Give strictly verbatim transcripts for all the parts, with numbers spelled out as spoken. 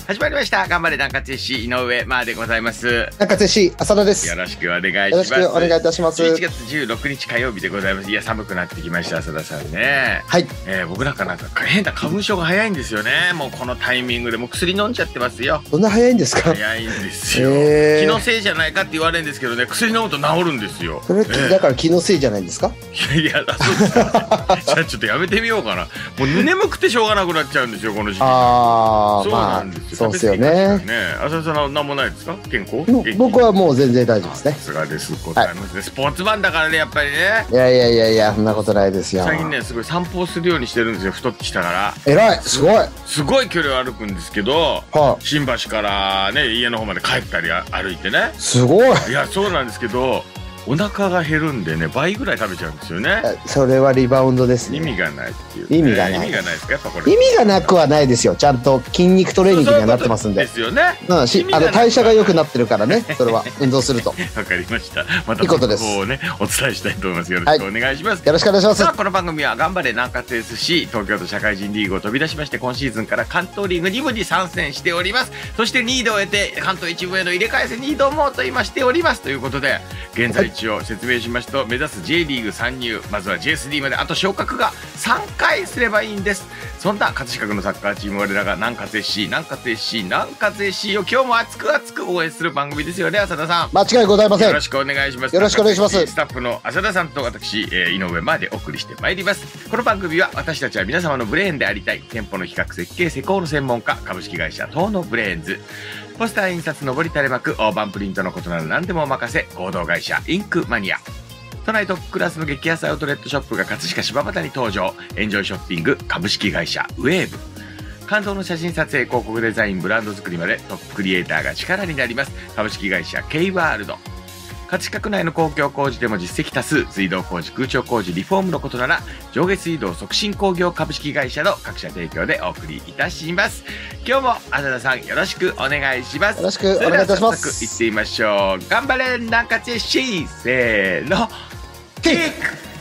始まりました。頑張れ南葛 エフシー 井上まーでございます。 南葛 エフシー 浅田です。 よろしくお願いします。 よろしくお願いいたします。 じゅういちがつじゅうろくにち火曜日でございます。いや寒くなってきました浅田さんね。 はい。 えー、僕なんかなんか変な花粉症が早いんですよね。もうこのタイミングでもう薬飲んじゃってますよ。 そんな早いんですか？ 早いんですよ。 えー、 気のせいじゃないかって言われるんですけどね、薬飲むと治るんですよ。 それ、えー、だから気のせいじゃないんですか？ いやいや、そうですか、ね。じゃあちょっとやめてみようかな。もう眠くてしょうがなくなっちゃうんですよこの時期。 ああ、 そうなんですよ。 そうですよね。 浅田さんは何もないですか？健康？ 僕はもう全然大丈夫ですね。 さすがですございますね、はい。スポーツマンだからねやっぱりね。 いやいやいやいや、そんなことないですよ。 最近ねすごい散歩をするようにしてるんですよ。太ってきたから。 偉い、すごい。 すごい距離を歩くんですけど、はあ、新橋からね家の方まで帰ったり歩いてね。 すごい。 いやそうなんですけど。お腹が減るんでね倍ぐらい食べちゃうんですよね。 それはリバウンドですね。 意味がないっていう、ね、 意味がない。 意味がないですかやっぱこれ。 意味がなくはないですよ。ちゃんと筋肉トレーニングにはなってますんで。 ですよね。 うん、しあの代謝が良くなってるからね。それは運動すると。 わかりました。またいいことです。 ここをねお伝えしたいと思います。よろしくお願いします。はい、 よろしくお願いします。 さあこの番組は頑張れ南葛 エフシー 東京都社会人リーグを飛び出しまして今シーズンから関東リーグに部に参戦しております。そしてにいどを得て関東いち部への入れ替え戦に挑もうと今しておりますということで現在地を説明しますと、はい、目指す J リーグ参入まずは ジェイエスディー まであと昇格がさんかいすればいいんです。そんな葛飾区のサッカーチーム我らが南葛 エフシー 南葛 エフシー 南葛 エフシー を今日も熱く熱く応援する番組ですよね浅田さん。 間違いございません。 よろしくお願いします。 よろしくお願いします。 スタッフの浅田さんと私、えー、井上までお送りしてまいります。この番組は私たちは皆様のブレーンでありたい店舗の企画設計施工の専門家株式会社東のブレーンズポスター印刷上り垂れ幕大判プリントのことなら何でもお任せ合同会社インクマニア都内トップクラスの激安アウトレットショップが葛飾柴又に登場エンジョイショッピング株式会社ウェーブ感動の写真撮影広告デザインブランド作りまでトップクリエイターが力になります株式会社 K ワールド葛飾区内の公共工事でも実績多数水道工事空調工事リフォームのことなら上下水道促進工業株式会社の各社提供でお送りいたします。今日も浅田さんよろしくお願いします。 よろしくお願いいたします。 それでは早速行ってみましょう。頑張れ南葛 エフシー せーのキック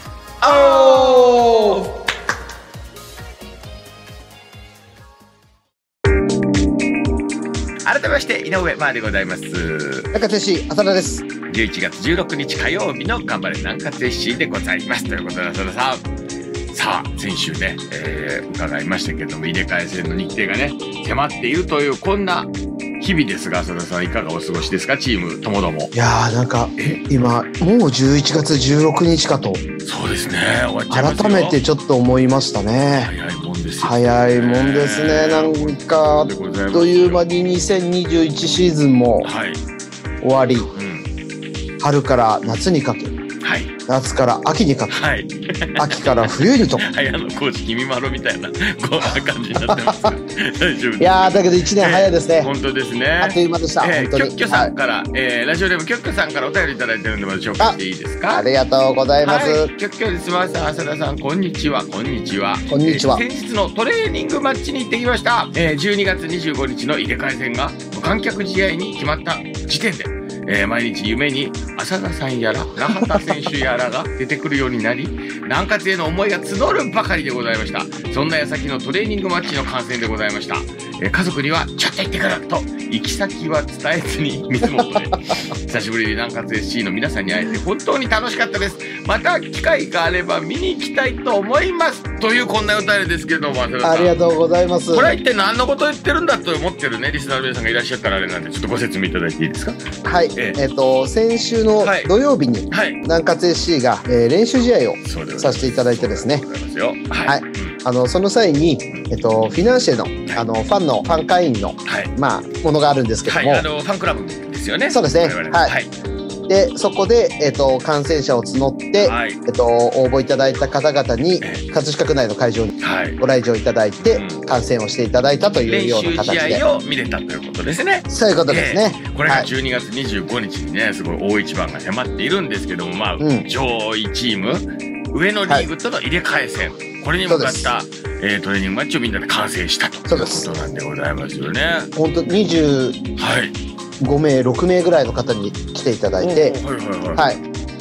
オフ。改めまして井上まーでございます。 南葛 エフシー 浅田です。 じゅういちがつじゅうろくにち火曜日の頑張れ南葛 エフシー でございますということで浅田さんさあ先週ね、えー、伺いましたけども入れ替え戦の日程がね迫っているというこんな日々ですが浅田さんいかがお過ごしですかチームともども。 いやーなんか今もうじゅういちがつじゅうろくにちかと。 そうですね終わっちゃいますよ。 改めてちょっと思いましたね。 早いもんですよ、ね、 早いもんですね。なんかあっという間ににせんにじゅういちシーズンも終わり、はいうん、春から夏にかけ、はい、夏から秋にかけ、はい、秋から冬にと早野コーチ君まろみたいなこんな感じになってます大丈夫です。 いやーだけどいちねん早いですね、 えー、本当ですね。 あっという間でした、 えー、 本当に。 キョッキョさんから、はいえー、ラジオでもキョッキョさんからお便りいただいてるんでまず紹介していいですか。 あ, ありがとうございます、 はい、キョッキョです。まさん浅田さんこんにちは。こんにちは。 こんにちは、 えー、先日のトレーニングマッチに行ってきました、えー、じゅうにがつにじゅうごにちの入れ替え戦が無観客試合に決まった時点でえー、毎日夢に浅田さんやら中田選手やらが出てくるようになり南葛への思いが募るばかりでございました。そんな矢先のトレーニングマッチの観戦でございました。えー、家族にはちょっと行ってくると行き先は伝えずに水元で久しぶりに南葛 エフシー の皆さんに会えて本当に楽しかったです。また機会があれば見に行きたいと思いますというこんなお便りですけれども浅田さんありがとうございます。 これは一体何のことを言ってるんだと思ってるねリスナーの皆さんがいらっしゃったらあれなんでちょっとご説明いただいていいですか。 はい、えーえー、と先週の土曜日に、はい、南葛 エフシー が、えー、練習試合をさせていただいてですね、 はいはい、あのその際に、えー、とフィナンシェの、あのファンのファン会員の、はいまあ、ものがあるんですけども、 はい、あのファンクラブですよね。 そうですね、はい、はいでそこで、えー、と感染者を募って、はいえー、と応募いただいた方々に、えー、葛飾区内の会場にご来場いただいて、はい、観戦をしていただいたというような形で練習試合を見れたということですね。 そういうことですね、 えー、これがじゅうにがつにじゅうごにちにねすごい大一番が迫っているんですけども、まあうん、上位チーム上のリーグとの入れ替え戦、はい、これに向かった、えー、トレーニングマッチをみんなで観戦したということなんでございますよね。 本当にじゅうごめいろくめいぐらいの方に来ていただいて、はいはいはいはい、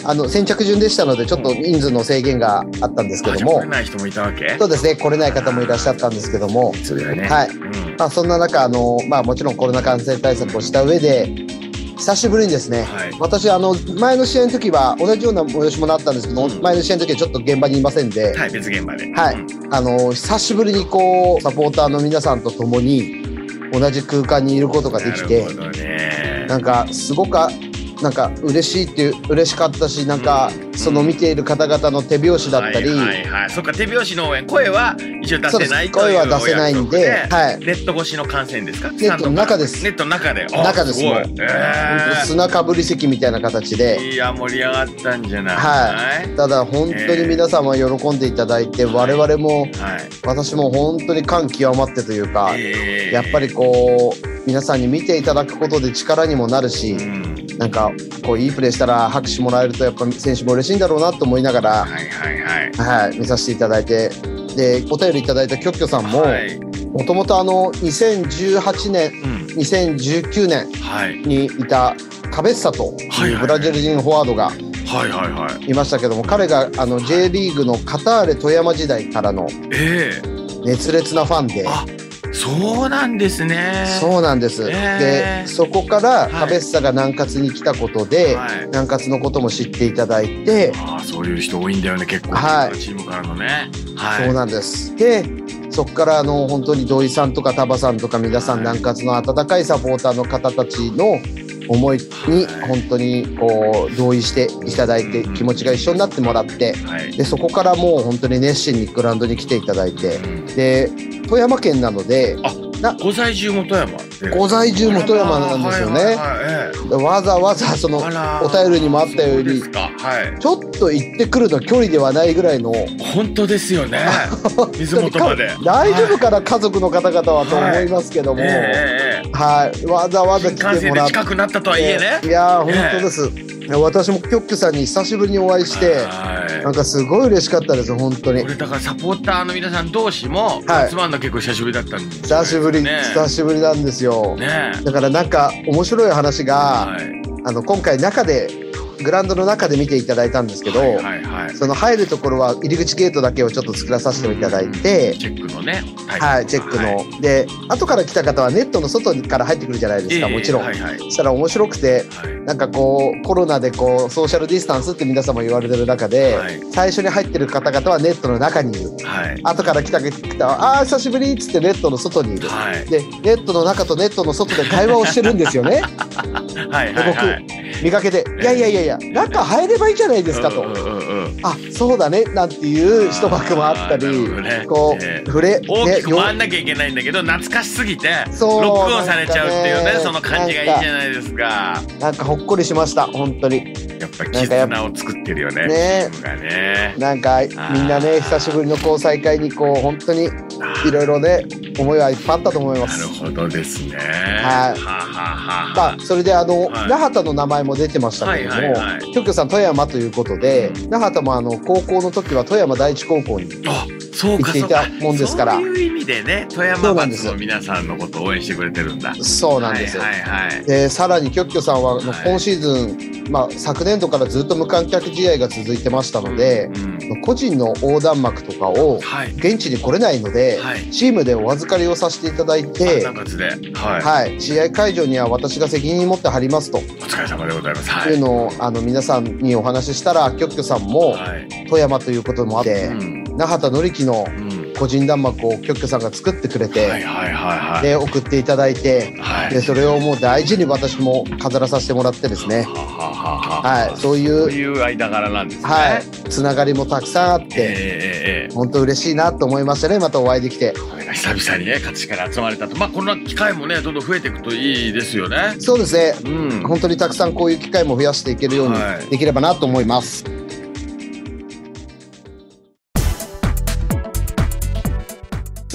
あの先着順でしたのでちょっと人数の制限があったんですけども、 来れない人もいたわけ？ そうですね、来れない方もいらっしゃったんですけども、 そうだよね。 はい。うん、まあそんな中あのまあもちろんコロナ感染対策をした上で。久しぶりにですね、はい、私あの前の試合の時は同じような催しもあったんですけど、うん、前の試合の時はちょっと現場にいませんで、 はい、別現場で、 はい、うん、あの久しぶりにこうサポーターの皆さんと共に同じ空間にいることができて、なるほどね、なんかすごくなんか嬉しいっていう嬉しかったし、なんかその見ている方々の手拍子だったり、 はいはいはい、そっか、手拍子の応援、声は一応出せないという、 声は出せないんで、はい、 ネット越しの観戦ですか？ ネットの中です。 ネットの中で、 中です。もう、えー、砂かぶり席みたいな形で、 いや盛り上がったんじゃない？ はい。ただ本当に皆様喜んでいただいて、えー、我々も、はい、私も本当に感極まってというか、えー、やっぱりこう皆さんに見ていただくことで力にもなるし、うん、なんかこういいプレーしたら拍手もらえるとやっぱ選手も嬉しいんだろうなと思いながら、はいはいはい、はい、見させていただいて、でお便りいただいたキョッキョさんももともとあのにせんじゅうはちねん、うん、にせんじゅうきゅうねんにいたカベッサというブラジル人フォワードがいましたけども、彼があの J リーグのカターレ富山時代からの熱烈なファンで、えーそうなんですね。 そうなんです。えー、でそこからカベッサが南葛に来たことで、はい、南葛のことも知っていただいて、 あ、そういう人多いんだよね結構、はい、チームからのね、 はい、そうなんです。でそこからあの本当に土井さんとかタバさんとか皆さん、はい、南葛の温かいサポーターの方たちの思いに本当にこう同意していただいて、気持ちが一緒になってもらって、でそこからもう本当に熱心にグラウンドに来ていただいて、で富山県なので、 あ、なご在住も富山、 ご在住も富山なんですよね。はいはいはい、わざわざそのお便りにもあったように、はい、ちょっと行ってくるの距離ではないぐらいの、 本当ですよね水元まで大丈夫かな、はい、家族の方々はと思いますけども、はい、えーはい、わざわざ来てもらって、新幹線で近くなったとはいえね、 いや本当です、えー、私もキョッキョさんに久しぶりにお会いして、はい、なんかすごい嬉しかったです本当に。 これだからサポーターの皆さん同士も集まるの結構久しぶりだったんです、ね、 久しぶり久しぶりなんですよ、ね、だからなんか面白い話が、はい、あの今回中でグラウンドの中で見ていただいたんですけど、はいはいはい、その入るところは入り口ゲートだけをちょっっと作らさせていただいて、 チェックのね、 はい、はい、チェックの、はい、で後から来た方はネットの外から入ってくるじゃないですか、えー、もちろん、はいはい、そしたら面白くて、はい、なんかこうコロナでこうソーシャルディスタンスって皆様言われてる中で、はい、最初に入ってる方々はネットの中にいる、はい、後から来た方はあー久しぶりっつってネットの外にいる、はい、でネットの中とネットの外で会話をしてるんですよねはいはい、はい、僕見かけて、いやいやいやいや中入ればいいじゃないですかと、うんうんうん、あそうだねなんていう一幕もあったり、ね、こう、えー、触れ大きく回んなきゃいけないんだけど懐かしすぎてロックオンされちゃうっていうね、その感じがいいじゃないですか。 なんかほっこりしました本当に。 やっぱり絆を作ってるよね、 ね、チームがね。なんかみんなね久しぶりのこう再会にこう本当にいろいろね思いはいっぱいあったと思います。 なるほどですね。はい。 ははまあそれであの、はい、那覇田の名前も出てましたけれども、はいはいはい、キョッキョさん富山ということで、うん、那覇田もあの高校の時は富山第一高校に行っていたもんですから、 そういう意味でね富山バツの皆さんのことを応援してくれてるんだ。 そうなんです。はいはいはい、でさらにキョッキョさんは、はい、今シーズン、まあ、昨年度からずっと無観客試合が続いてましたので、うんうん、個人の横断幕とかを現地に来れないので、はい、チームでお預かりをさせていただいて、 さんがつで、 はいはい、試合会場には私が責任持って張りますと。お疲れ様でございます。 というのをあの皆さんにお話ししたら、キョッキョさんも、はい、富山ということもあって、うん、那覇田紀樹の個人弾幕をキョッキョさんが作ってくれて、はいはいはいはい、で送っていただいて、はい、でそれをもう大事に私も飾らさせてもらってですね、はい、そういうそういう間柄なんですね。 はい、つながりもたくさんあって、えー、本当嬉しいなと思いましたね。またお会いできて、 久々にね勝ちから集まれたと、まあこんな機会もねどんどん増えていくといいですよね。 そうですね、うん、本当にたくさんこういう機会も増やしていけるようにできればなと思います。はい、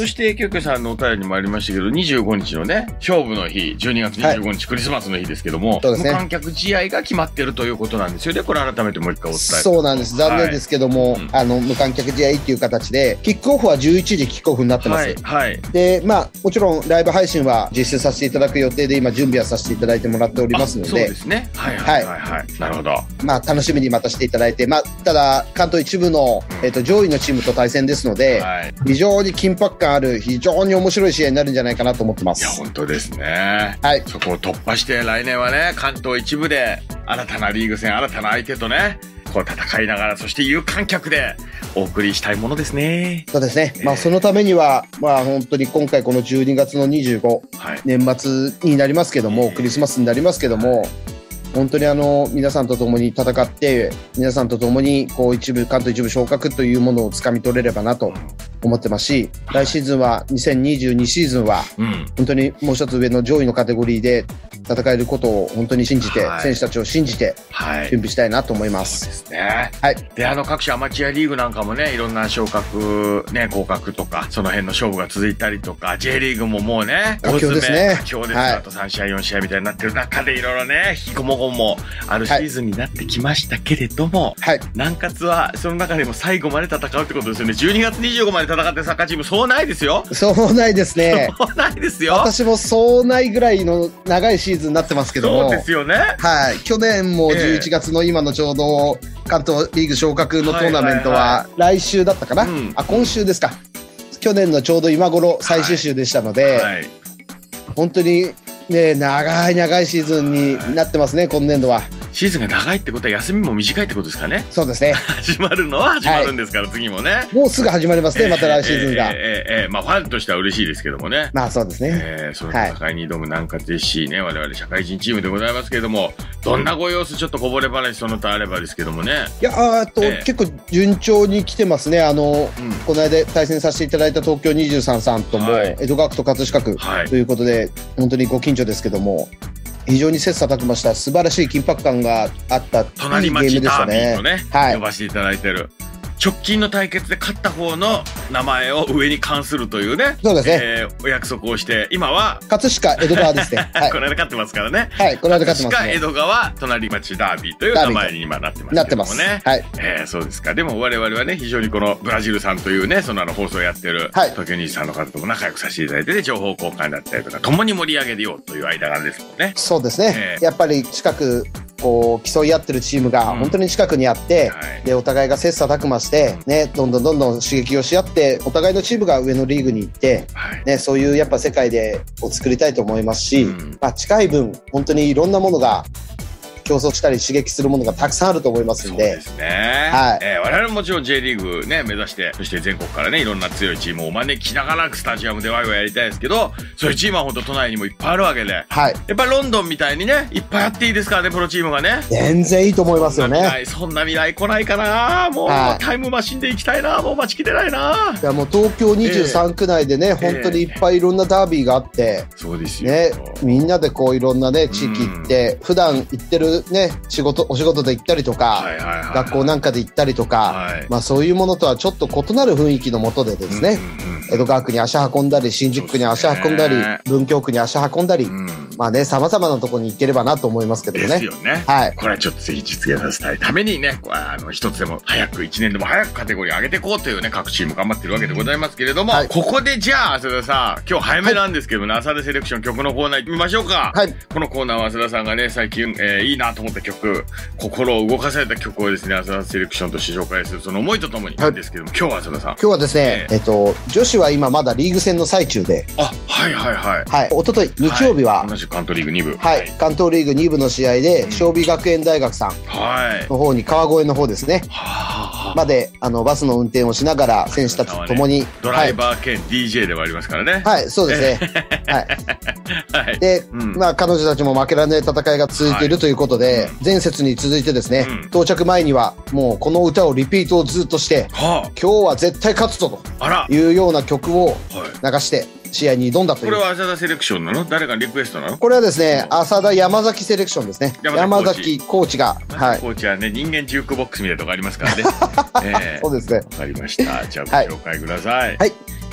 そして、きょうきょうさんのお便りにもありましたけど、にじゅうごにちのね、勝負の日、じゅうにがつにじゅうごにち、はい、クリスマスの日ですけども、そうですね、無観客試合が決まってるということなんですよね。これ改めてもう一回お伝え。 そうなんです。残念ですけども、はい、あの、無観客試合っていう形で、キックオフはじゅういちじキックオフになってます。はい。はい、で、まあ、もちろんライブ配信は実施させていただく予定で、今準備はさせていただいてもらっておりますので。そうですね。はいはいはい、はい。なるほど。まあ、楽しみにまたしていただいて、まあ、ただ、関東一部の、えっと、上位のチームと対戦ですので、はい、非常に緊迫感ある、非常に面白い試合になるんじゃないかなと思ってます。いや、本当ですね。はい。そこを突破して、来年はね、関東一部で、新たなリーグ戦、新たな相手とね、こう戦いながら、そして有観客でお送りしたいものですね。そうですね。えー、まあ、そのためには、まあ、本当に今回このじゅうにがつのにじゅうご、はい、年末になりますけども、えー、クリスマスになりますけども、はい、本当にあの皆さんと共に戦って皆さんと共にこう一部関東一部昇格というものをつかみ取れればなと思ってますし、来シーズンはにせんにじゅうにシーズンは本当にもう一つ上の上位のカテゴリーで戦えることを本当に信じて、はい、選手たちを信じて準備したいなと思います。はい、そうですね。はい。で、あの各種アマチュアリーグなんかもね、いろんな昇格ね、降格とかその辺の勝負が続いたりとか、J リーグももうね、佳境ですね。佳境です。はい、あとさんしあいよんしあいみたいになってる中でいろいろね、引きこもごもあるシーズンになってきましたけれども、はい、南葛はその中でも最後まで戦うってことですよね。じゅうにがつにじゅうごまで戦ってサッカーチーム、そうないですよ。そうないですね。そうないですよ。私もそうないぐらいの長いシーズンになってますけども。そうですよね。はい。去年もじゅういちがつの今のちょうど関東リーグ昇格のトーナメントは来週だったかな。あ、今週ですか。去年のちょうど今頃最終週でしたので、はいはい、本当にね、長い長いシーズンになってますね、今年度は。シーズンが長いってことは休みも短いってことですかね。そうですね。始まるのは始まるんですから、はい、次もね。もうすぐ始まりますね、えー、また来シーズンが。えー、えー、えー、まあファンとしては嬉しいですけどもね。まあそうですね。えー、その戦いに挑む南葛 エフシー ね、我々社会人チームでございますけれども、どんなご様子、ちょっとこぼれ話その他あればですけどもね。いや、あと、えー、結構順調に来てますね。あの、うん、この間対戦させていただいた東京にじゅうさんさんとも、はい、江戸川区と葛飾区ということで、はい、本当にご近所ですけども、非常に切磋琢磨した素晴らしい緊迫感があった隣町ダービーとね、はい、呼ばせていただいてる。直近の対決で勝った方の名前を上に冠するというね。そうですね。えー、お約束をして、今は。葛飾江戸川ですね。はい。この間勝ってますからね。はい、この間勝ってますね。葛飾江戸川隣町ダービーという名前に今なってますけどもね。なってます。はい。えー、そうですか。でも我々はね、非常にこのブラジルさんというね、そのあの放送をやってる、はい、東京にじゅうさんの方とも仲良くさせていただいてね、情報交換だったりとか、共に盛り上げようという間柄ですもんね。そうですね。えー、やっぱり近く、こう競い合ってるチームが本当に近くにあって、うん、はい、でお互いが切磋琢磨して、ね、どんどんどんどん刺激をし合ってお互いのチームが上のリーグに行って、はい、ね、そういうやっぱ世界でを作りたいと思いますし、うん、まあ、近い分本当にいろんなものが競争したり刺激するものがたくさんあると思いますんで。そうですね。はい。えー、我々ももちろん J リーグね、目指して、そして全国からね、いろんな強いチームをお招きしながらスタジアムでワイワイやりたいですけど、そういうチームは本当都内にもいっぱいあるわけで。はい。やっぱりロンドンみたいにね、いっぱいあっていいですからね、プロチームがね。全然いいと思いますよね。そんな未来来ないかな。もう、はい、タイムマシンで行きたいな。もう待ちきれないな。いや、もう東京にじゅうさんく内でね、えー、本当にいっぱいいろんなダービーがあって、そうですよ。ね、みんなでこういろんなね、地域行って、普段行ってるね、仕事お仕事で行ったりとか、学校なんかで行ったりとか、はい、まあそういうものとはちょっと異なる雰囲気のもとでですね、うんうんうん、江戸川区に足運んだり、新宿区に足運んだり、文京区に足運んだり、うん、まあね、様々なところに行ければなと思いますけどね。ですよね。はい。これはちょっとぜひ実現させたいためにね、あの、一つでも早く、一年でも早くカテゴリー上げていこうというね、各チーム頑張ってるわけでございますけれども、はい、ここでじゃあ、浅田さん、今日早めなんですけどね、はい、浅田セレクション曲のコーナー行ってみましょうか。はい。このコーナーは浅田さんがね、最近、えー、いいなと思った曲、心を動かされた曲をですね、浅田セレクションとして紹介するその思いとともになんですけども、はい、今日は浅田さん。今日はですね、えー、えっと、女子は今まだリーグ戦の最中で。あ、はいはいはい。はい。おととい、日曜日は、はい、同じ関東リーグに部。はい。はい、関東リーグに部の試合で、尚美学園大学さんの方に、川越の方ですね。はまで、あの、バスの運転をしながら、選手たちと共に。ね、ドライバー兼 ディージェー ではありますからね。はい、そうですね。はい。はい。で、うん、まあ、彼女たちも負けられない戦いが続いているということで、はい、前節に続いてですね、うん、到着前には、もうこの歌をリピートをずっとして、はあ、今日は絶対勝つぞというような曲を流して、試合に挑んだという。これは浅田セレクションなの？誰かリクエストなの？これはですね、浅田山崎セレクションですね。山崎コーチが。はい。コーチはね、人間ジュークボックスみたいなとこありますからね。えー、そうですね。わかりました。じゃあご紹介ください。はい。はい、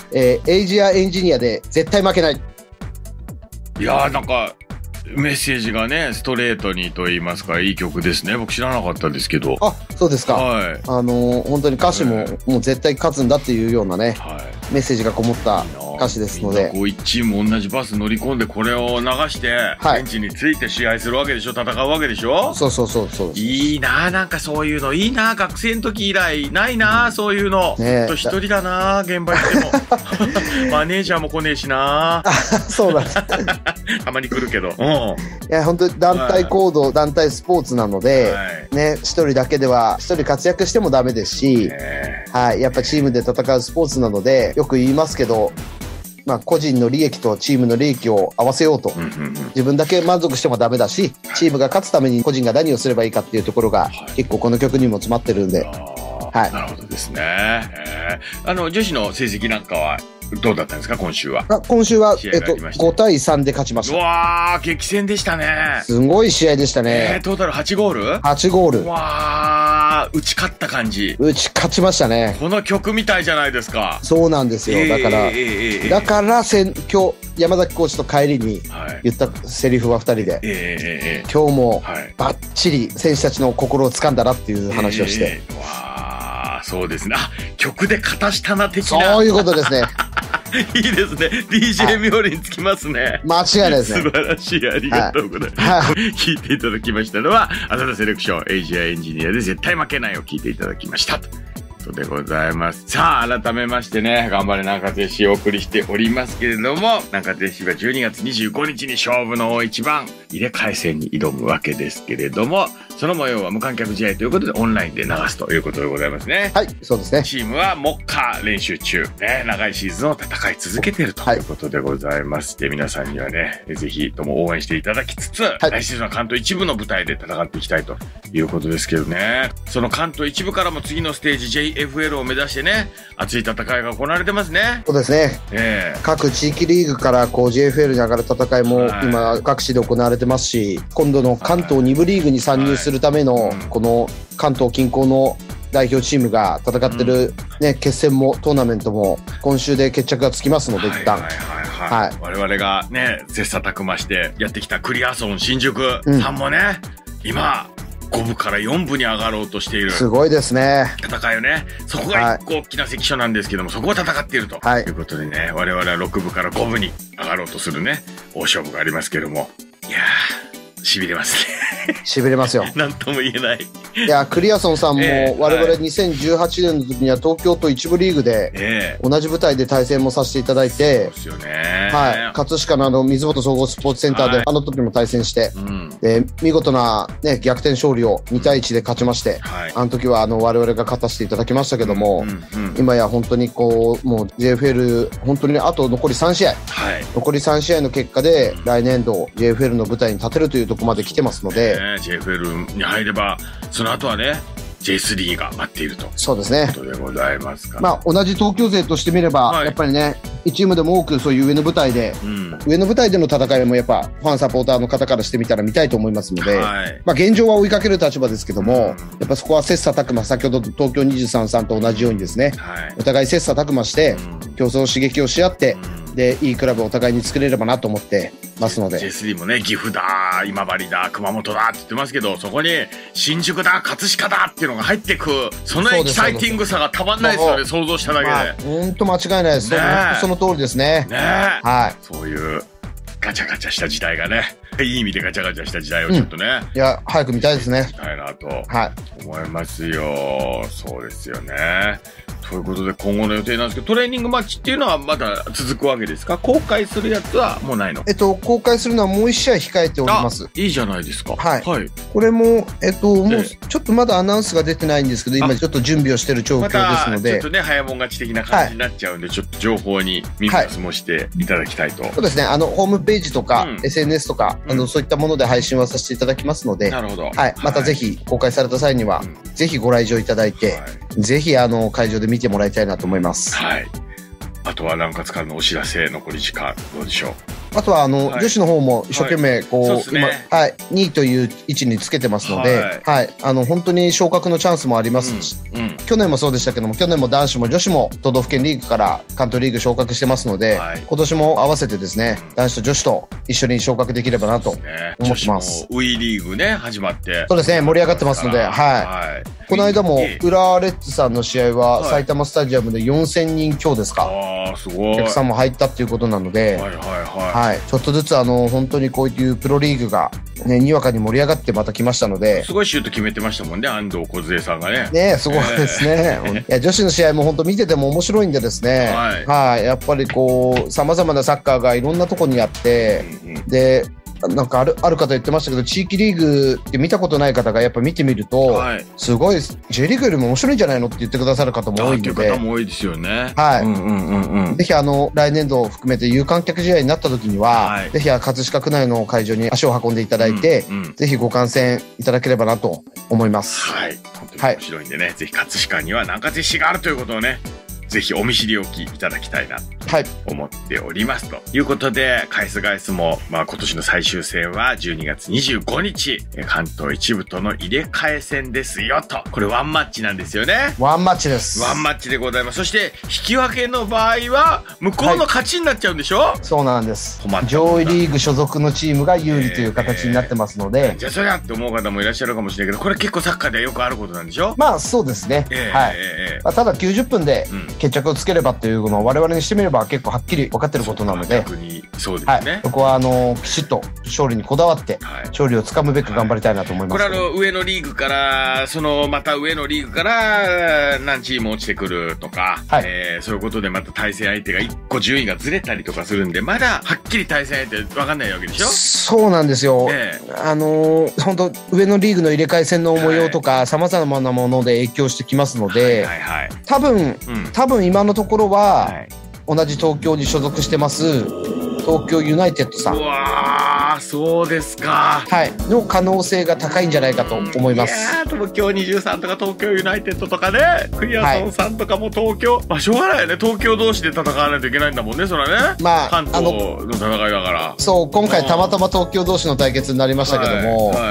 えー、エイジアエンジニアで絶対負けない。 いやーなんかメッセージがねストレートにと言いますかいい曲ですね。僕知らなかったですけど。 あ、そうですか。 はい。 あのー、本当に歌詞も、えー、もう絶対勝つんだっていうようなね、はい、メッセージがこもった歌詞ですので、 こう一チーム同じバス乗り込んでこれを流してベンチについて試合するわけでしょ、戦うわけでしょ。 そうそうそうそう。 いいな、なんかそういうのいいな。学生の時以来ないな、そういうの。ね、と一人だな現場行ってもマネージャーも来ねえしな。 そうなんですたまに来るけど、うん、 いや本当に団体行動、はい、団体スポーツなので、はい、ね、一人だけでは一人活躍してもダメですし、はい、やっぱチームで戦うスポーツなのでよく言いますけど、まあ、個人の利益とチームの利益を合わせようと、うんうんうん、自分だけ満足してもダメだし、チームが勝つために個人が何をすればいいかっていうところが、はい、結構この曲にも詰まってるんで、はい、 なるほどですね。えー、あの女子の成績なんかはどうだったんですか今週は。 あ、今週は、えっと、ごたいさんで勝ちました。 うわー、激戦でしたね。 すごい試合でしたね。 えー、トータルはちゴール ?はちゴール。 うわー、打ち勝った感じ。 打ち勝ちましたね。 この曲みたいじゃないですか。 そうなんですよ。だから、えーえー、だからせん今日山崎コーチと帰りに言ったセリフはふたりで、えー、今日もバッチリ選手たちの心を掴んだなっていう話をして、 えー、わー、そうですね。あ、曲で勝たしたな的な。 そういうことですね。 いいですね。ディージェー 冥利につきますね。 間違いないですね。 素晴らしい。ありがとうございます。はい、聞いていただきましたのは、浅田セレクション、エイジアエンジニアで絶対負けないを聞いていただきました。ということでございます。さあ、改めましてね、頑張れ南葛 エフシー をお送りしておりますけれども、南葛 エフシー はじゅうにがつにじゅうごにちに勝負の大一番、入れ替え戦に挑むわけですけれども、その模様は無観客試合ということでオンラインで流すということでございますね。 はい、そうですね。 チームは目下練習中、ね、長いシーズンを戦い続けているということでございまして、はい、皆さんにはね、ぜひとも応援していただきつつ、はい、来シーズンは関東一部の舞台で戦っていきたいということですけどね。その関東一部からも次のステージ ジェイエフエル を目指してね、熱い戦いが行われてますね。 そうですね。えー、各地域リーグからこう ジェイエフエル に上がる戦いも今各地で行われてますし、今度の関東に部リーグに参入するための、はい、この関東近郊の代表チームが戦ってる、ね、うん、決戦もトーナメントも今週で決着がつきますので、一旦、はいはいはいはい、我 々がね切磋琢磨してやってきたクリアソン新宿さんもね、うん、今ごぶからよんぶに上がろうとしている。 すごいですね。 戦いをね、そこが一個大きな関所なんですけども、はい、そこを戦っているということでね、我々はろくぶからごぶに上がろうとするね、大勝負がありますけども、いやー、しびれますね。 しびれますよ。 なんとも言えない。 いや、クリアソンさんも我々にせんじゅうはちねんの時には東京都一部リーグで同じ舞台で対戦もさせていただいて、 そうですよね。 はい、葛飾のあの水元総合スポーツセンターであの時も対戦して、うん、で見事な、ね、逆転勝利をにたいいちで勝ちまして、はい、あの時はあの我々が勝たせていただきましたけども、うんうんうん、今や本当にこうもう ジェイエフエル 本当にあと残りさんしあい、はい、残りさんしあいの結果で来年度 ジェイエフエル の舞台に立てるというところまで来てますので、 ね、ジェイエフエル に入ればその後はね ジェイスリー が待っていると。 そうですね。 ことでございますから、 まあ、同じ東京勢としてみれば、はい、やっぱりねいちチームでも多くそういう上の舞台で、うん、上の舞台での戦いもやっぱファンサポーターの方からしてみたら見たいと思いますので、はい、まあ、現状は追いかける立場ですけども、うん、やっぱそこは切磋琢磨、先ほど東京にじゅうさんさんと同じようにですね、はい、お互い切磋琢磨して、うん、競争刺激をし合って、うん、でいいクラブをお互いに作れればなと思ってますので、 ジェイスリー もね岐阜だ今治だ熊本だって言ってますけど、そこに新宿だ葛飾だっていうのが入ってく、そのエキサイティングさがたまんないですよね。想像しただけで本当、まあ、間違いないです、ね、その通りですね。 ね、はい、そういうガチャガチャした時代がね、いい意味でガチャガチャした時代をちょっとね、 うん、いや早く見たいですね。 見たいなと思いますよ、はい、そうですよね。ということで今後の予定なんですけど、トレーニングマッチっていうのはまだ続くわけですか？公開するやつはもうないの？ えっと公開するのはもういちしあい控えております。 いいじゃないですか。 はい、はい、これもえっともうちょっとまだアナウンスが出てないんですけど、今ちょっと準備をしている状況ですので、 ま、ちょっとね早もん勝ち的な感じになっちゃうんで、はい、ちょっと情報に耳を澄ましていただきたいと、はい、そうですね。あのホームページとか、うん、エスエヌエス とか、うん、あのそういったもので配信はさせていただきますので、 なるほど、 はい、またぜひ公開された際には、うん、ぜひご来場いただいて、はい、ぜひあの会場で見てもらいたいなと思います。 はい。あとは南葛からのお知らせ、残り時間どうでしょう？ あとはあの、はい、女子の方も一生懸命こう、はい、うね、今、はい、にいという位置につけてますので、はい、はい、あの本当に昇格のチャンスもありますし、うんうん、去年もそうでしたけども、去年も男子も女子も都道府県リーグから関東リーグ昇格してますので、はい、今年も合わせてですね、男子と女子と一緒に昇格できればなと思ってます。 ウィーリーグね、始まって、 そうですね、盛り上がってますので、はい、はい、この間も浦和レッズさんの試合は埼玉スタジアムでよんせんにん強ですか、 あー、すごい、 お客さんも入ったっていうことなので、はいはいはい、はい、ちょっとずつあの本当にこういうプロリーグがね、にわかに盛り上がってまた来ましたので、 すごいシュート決めてましたもんね、安藤梢さんがね。 ね、すごいですね。えー、いや女子の試合も本当見てても面白いんでですね、はい、はい、やっぱりこうさまざまなサッカーがいろんなとこにあって、うんうん、でなんかある、ある方言ってましたけど、地域リーグって見たことない方がやっぱ見てみると、はい、すごい J リーグよりも面白いんじゃないのって言ってくださる方も多いので、 という方も多いですよね。 はい、うんうんうんうん、ぜひあの来年度を含めて有観客試合になった時には、はい、ぜひ葛飾区内の会場に足を運んでいただいて、うんうん、ぜひご観戦いただければなと思います。 はい、本当に面白いんでね、はい、ぜひ葛飾には南葛市があるということをね、ぜひお見知りおきいただきたいなと思っております、はい、ということで、カイスガイスも、まあ、今年の最終戦はじゅうにがつにじゅうごにち、関東一部との入れ替え戦ですよと。これワンマッチなんですよね。 ワンマッチです。 ワンマッチでございます。そして引き分けの場合は向こうの勝ちになっちゃうんでしょ、はい、 そうなんです。上位リーグ所属のチームが有利という形になってますので、えーえー、 じゃあそりゃって思う方もいらっしゃるかもしれないけど、これ結構サッカーではよくあることなんでしょ。 まあそうですね、えー、はい、えーまあ、ただきゅうじゅっぷんで決着をつければっていうのを我々にしてみれば結構はっきり分かってることなので、 逆にそうですね、 はい、そこはあのきちっと勝利にこだわって勝利をつかむべく頑張りたいなと思います、 はいはい、これあの上のリーグからそのまた上のリーグから何チーム落ちてくるとか、はい、えー、そういうことでまた対戦相手がいっこ順位がずれたりとかするんで、まだはっきり対戦相手分かんないわけでしょ。 そうなんですよ、えー、あのー、本当上のリーグの入れ替え戦の模様とかさまざまなもので影響してきますので、はいはいはい、多分、うん、多分今のところは、はい、同じ東京に所属してます東京ユナイテッドさん、 うわー、そうですか、 はい、の可能性が高いんじゃないかと思います。 いやー、東京にじゅうさんとか東京ユナイテッドとかね、クリアソンさんとかも東京、はい、まあしょうがないよね、東京同士で戦わないといけないんだもんね、それはね、まあ、関東の戦いだから。 そう今回たまたま東京同士の対決になりましたけども、はいはい、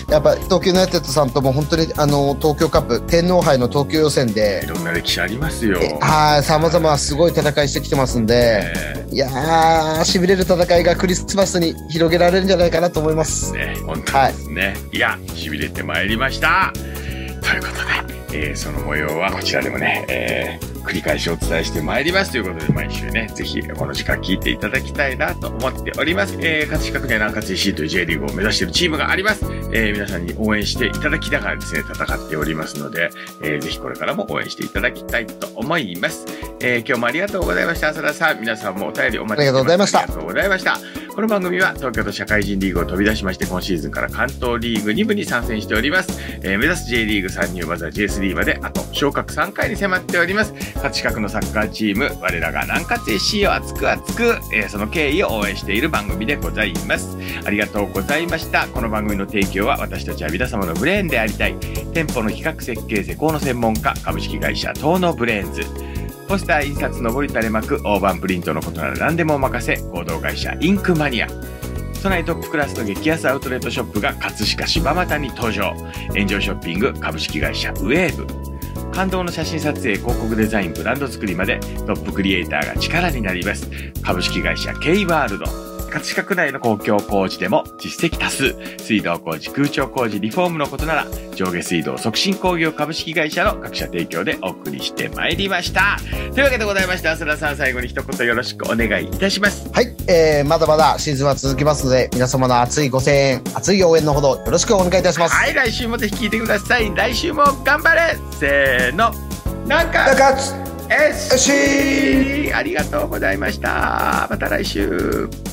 やっぱ東京ユナイテッドさんとも本当にあの東京カップ天皇杯の東京予選でいろんな歴史ありますよ。 はい、さまざますごい戦いしてきてますんで、いやー、しびれる戦いがクリスマスに広げられるんじゃないかなと思います。 ね、本当ですね。はい、いや、しびれてまいりました。ということで、えー、その模様はこちらでもね、えー、繰り返しお伝えしてまいりますということで、毎週ね、ぜひこの時間聞いていただきたいなと思っております。えー、葛飾区には南葛 エーシー という J リーグを目指しているチームがあります。えー、皆さんに応援していただきながらですね、戦っておりますので、えー、ぜひこれからも応援していただきたいと思います。えー、今日もありがとうございました。浅田さん、皆さんもお便りお待ちしております。ありがとうございました。ありがとうございました。この番組は東京都社会人リーグを飛び出しまして、今シーズンから関東リーグに部に参戦しております。えー、目指す J リーグ参入、まずは ジェイスリー まであと昇格さんかいに迫っております。葛飾区のサッカーチーム、我らが南葛 エーシー を熱く熱く、えー、その経緯を応援している番組でございます。ありがとうございました。この番組の提供は、私たちは皆様のブレーンでありたい、店舗の企画設計施工の専門家、株式会社東のブレーンズ、ポスター印刷のぼり垂れ幕、大判プリントのことなら何でもお任せ、合同会社インクマニア、都内トップクラスの激安アウトレットショップが葛飾柴又に登場、炎上ショッピング株式会社ウェーブ、感動の写真撮影、広告デザイン、ブランド作りまでトップクリエイターが力になります株式会社 K ワールド。葛飾区内の公共工事でも実績多数、水道工事、空調工事、リフォームのことなら上下水道促進工業株式会社の各社提供でお送りしてまいりました。というわけでございまして、浅田さん、最後に一言よろしくお願いいたします。 はい、えー、まだまだシーズンは続きますので、皆様の熱いご声援、熱い応援のほどよろしくお願いいたします。 はい、来週もぜひ聞いてください。来週も頑張れ。せーの、なんかエスシー、 ありがとうございました。また来週。